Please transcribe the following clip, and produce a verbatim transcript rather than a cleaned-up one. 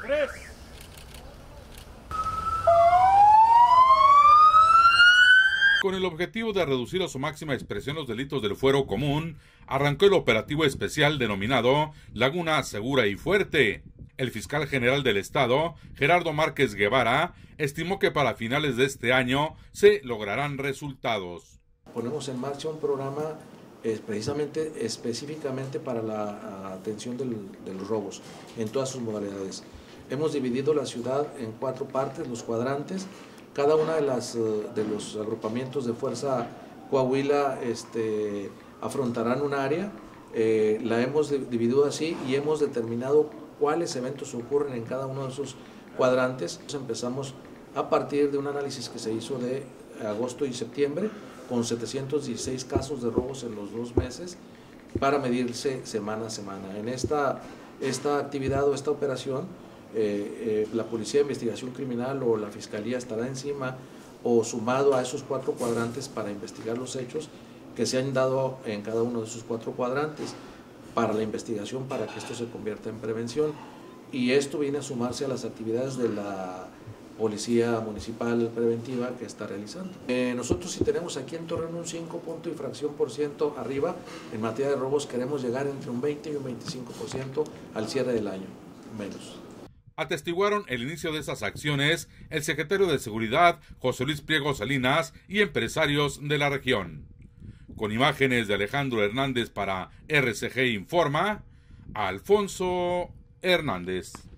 tres. Con el objetivo de reducir a su máxima expresión los delitos del fuero común, arrancó el operativo especial denominado Laguna Segura y Fuerte. El fiscal general del estado, Gerardo Márquez Guevara, estimó que para finales de este año se lograrán resultados. Ponemos en marcha un programa eh, precisamente, específicamente para la atención del, de los robos, en todas sus modalidades. Hemos dividido la ciudad en cuatro partes, los cuadrantes. Cada una de, las, de los agrupamientos de Fuerza Coahuila este, afrontarán un área, eh, la hemos dividido así y hemos determinado cuáles eventos ocurren en cada uno de esos cuadrantes. Empezamos a partir de un análisis que se hizo de agosto y septiembre, con setecientos dieciséis casos de robos en los dos meses, para medirse semana a semana. En esta, esta actividad o esta operación, Eh, eh, la Policía de Investigación Criminal o la Fiscalía estará encima o sumado a esos cuatro cuadrantes para investigar los hechos que se han dado en cada uno de esos cuatro cuadrantes para la investigación, para que esto se convierta en prevención. Y esto viene a sumarse a las actividades de la Policía Municipal Preventiva que está realizando. Eh, nosotros, si tenemos aquí en Torreón un cinco punto y fracción por ciento arriba, en materia de robos queremos llegar entre un veinte y un veinticinco por ciento al cierre del año, menos. Atestiguaron el inicio de estas acciones el secretario de Seguridad, José Luis Pliego Salinas, y empresarios de la región. Con imágenes de Alejandro Hernández para R C G Informa, Alfonso Hernández.